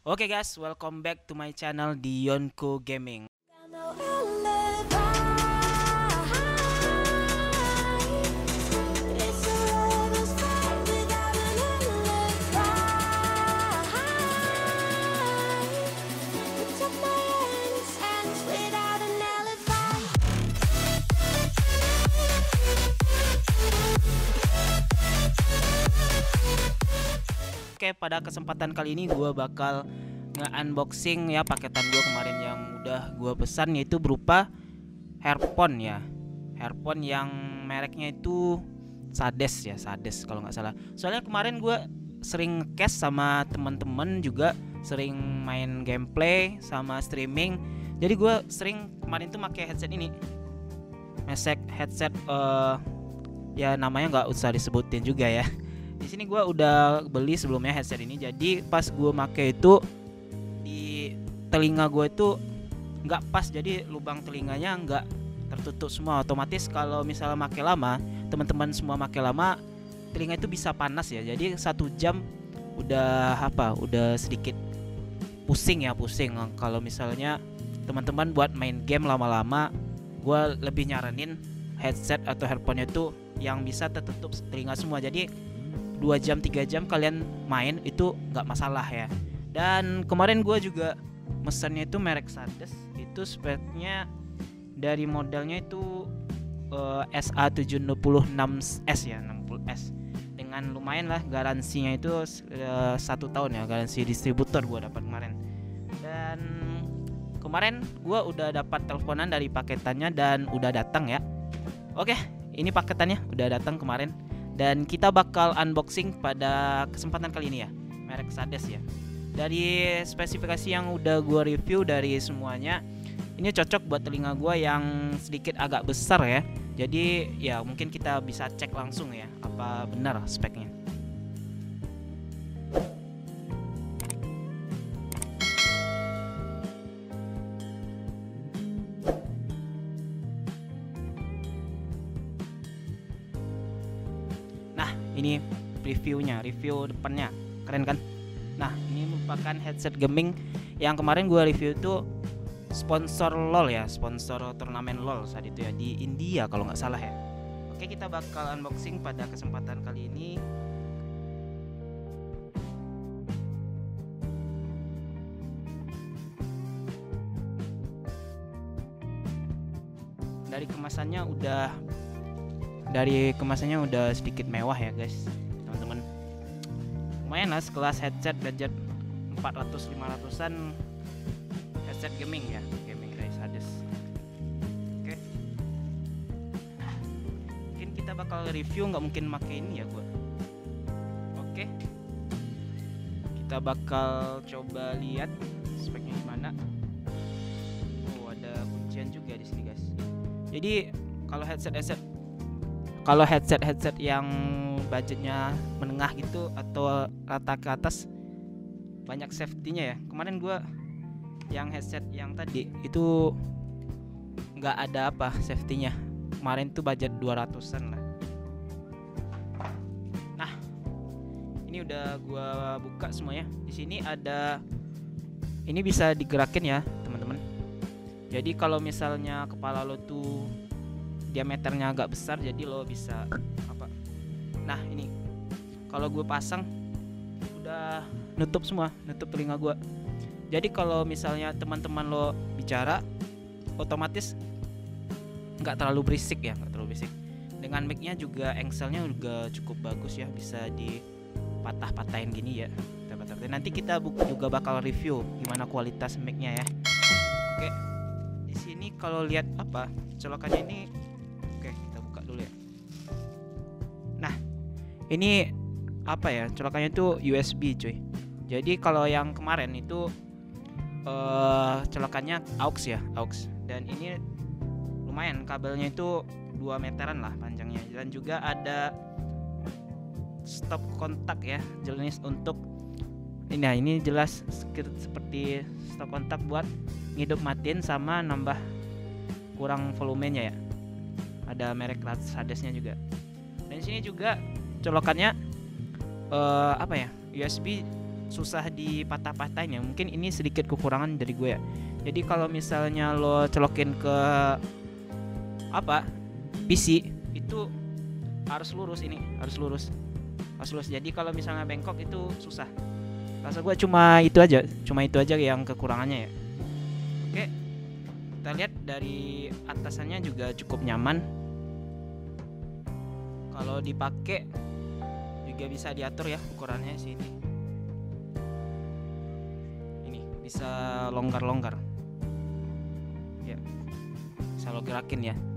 Oke guys, welcome back to my channel di Yonko Gaming. Oke, pada kesempatan kali ini gue bakal nge-unboxing ya paketan gue kemarin yang udah gue pesan, yaitu berupa earphone ya. Earphone yang mereknya itu Sades ya, Sades kalau nggak salah. Soalnya kemarin gue sering cast sama teman-teman, juga sering main gameplay sama streaming. Jadi gue sering kemarin tuh pakai headset ini. Mesek headset ya namanya nggak usah disebutin juga ya. Di sini gue udah beli sebelumnya headset ini, jadi pas gue make itu di telinga gue itu nggak pas, jadi lubang telinganya nggak tertutup semua. Otomatis kalau misalnya make lama, teman-teman semua make lama, telinga itu bisa panas ya. Jadi 1 jam udah sedikit pusing. Kalau misalnya teman-teman buat main game lama-lama, gue lebih nyaranin headset atau earphone itu yang bisa tertutup telinga semua. Jadi 2 jam 3 jam kalian main itu nggak masalah ya. Dan kemarin gue juga mesennya itu merek Sades, itu speknya dari modelnya itu SA766S ya, 60S, dengan lumayan lah garansinya itu 1 tahun ya, garansi distributor gue dapat kemarin. Dan kemarin gue udah dapat teleponan dari paketannya dan udah datang ya. Oke, ini paketannya udah datang kemarin. Dan kita bakal unboxing pada kesempatan kali ini ya, merek Sades ya. Dari spesifikasi yang udah gue review dari semuanya, ini cocok buat telinga gue yang sedikit agak besar ya. Jadi ya mungkin kita bisa cek langsung ya apa benar speknya. Ini reviewnya, review depannya keren kan. Nah, ini merupakan headset gaming yang kemarin gue review itu sponsor LOL ya, sponsor turnamen LOL saat itu ya, di India kalau nggak salah ya. Oke, kita bakal unboxing pada kesempatan kali ini. Dari kemasannya udah sedikit mewah ya guys, teman-teman. Lumayan lah sekelas headset gadget 400-500an headset gaming ya, gaming dari Sades. Oke, mungkin kita bakal review, nggak mungkin pakai ini ya gua. Oke, kita bakal coba lihat speknya gimana. Oh, ada kuncian juga di sini guys. Jadi kalau headset yang budgetnya menengah gitu atau rata ke atas, banyak safety-nya ya. Kemarin gue yang headset yang tadi itu nggak ada apa safety-nya. Kemarin tuh budget 200-an lah. Nah, ini udah gue buka semuanya. Di sini ada, ini bisa digerakin ya teman-teman. Jadi kalau misalnya kepala lo tuh diameternya agak besar, jadi lo bisa apa? Nah, ini kalau gue pasang udah nutup semua, nutup telinga gue. Jadi kalau misalnya teman-teman lo bicara, otomatis nggak terlalu berisik ya, nggak terlalu berisik. Dengan mic-nya juga engselnya juga cukup bagus ya, bisa dipatah-patahin gini ya. Nanti kita juga bakal review gimana kualitas mic-nya ya. Oke, di sini kalau lihat apa colokannya ini. Oke, kita buka dulu ya. Nah, ini apa ya, colokannya itu USB cuy. Jadi kalau yang kemarin itu colokannya aux ya, aux. Dan ini lumayan, kabelnya itu 2 meteran lah panjangnya. Dan juga ada stop kontak ya, jenis untuk ini. Nah, ini jelas seperti stop kontak buat ngidup matiin sama nambah kurang volumenya ya. Ada merek Sadesnya juga. Dan sini juga colokannya apa ya, USB susah dipatah-patahin ya. Mungkin ini sedikit kekurangan dari gue ya. Jadi kalau misalnya lo colokin ke PC itu harus lurus, jadi kalau misalnya bengkok itu susah. Rasa gue cuma itu aja yang kekurangannya ya. Oke, kita lihat dari atasannya juga cukup nyaman. Kalau dipakai juga bisa diatur ya ukurannya sini. Ini bisa longgar ya, bisa lo gerakin ya.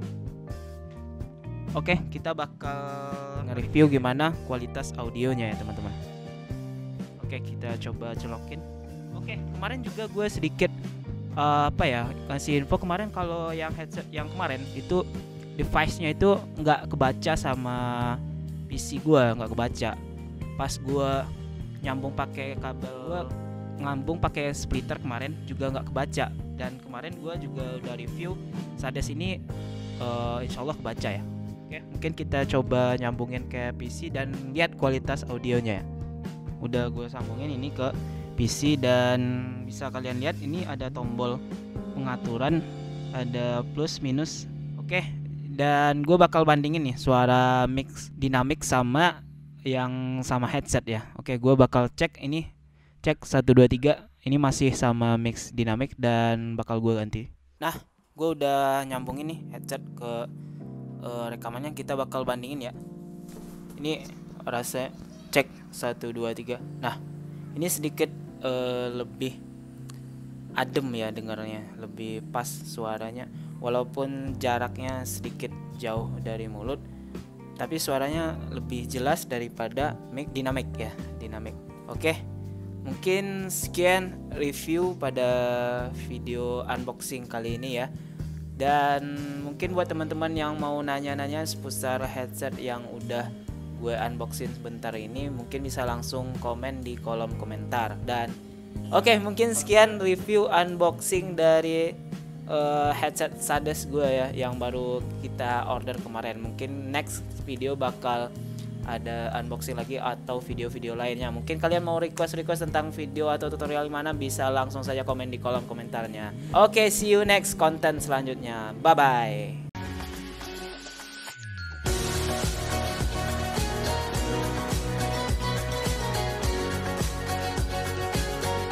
Oke, kita bakal nge-review gimana kualitas audionya ya teman-teman. Oke, kita coba colokin. Oke, kemarin juga gue sedikit kasih info kemarin kalau yang headset yang kemarin itu device-nya itu nggak kebaca sama PC gue, nggak kebaca. Pas gue nyambung pakai kabel, gue ngambung pakai splitter kemarin juga nggak kebaca. Dan kemarin gue juga udah review Sades ini, insya Allah kebaca ya. Oke, mungkin kita coba nyambungin ke PC dan lihat kualitas audionya ya. Udah gue sambungin ini ke PC dan bisa kalian lihat ini ada tombol pengaturan, ada plus minus. Oke, dan gue bakal bandingin nih suara mix dynamic sama yang sama headset ya. Oke, gue bakal cek 1 2 3 ini masih sama mix dynamic dan bakal gue ganti. Nah, gue udah nyambungin nih headset ke rekamannya, kita bakal bandingin ya. Ini rasa cek 1 2 3. Nah, ini sedikit lebih adem ya dengarnya, lebih pas suaranya walaupun jaraknya sedikit jauh dari mulut, tapi suaranya lebih jelas daripada mic dynamic ya, dynamic. Oke, mungkin sekian review pada video unboxing kali ini ya. Dan mungkin buat teman-teman yang mau nanya-nanya seputar headset yang udah gue unboxing sebentar ini, mungkin bisa langsung komen di kolom komentar. Dan oke, mungkin sekian review unboxing dari headset Sades gue ya, yang baru kita order kemarin. Mungkin next video bakal ada unboxing lagi atau video-video lainnya. Mungkin kalian mau request tentang video atau tutorial mana, bisa langsung saja komen di kolom komentarnya. Oke, see you next konten selanjutnya. Bye bye.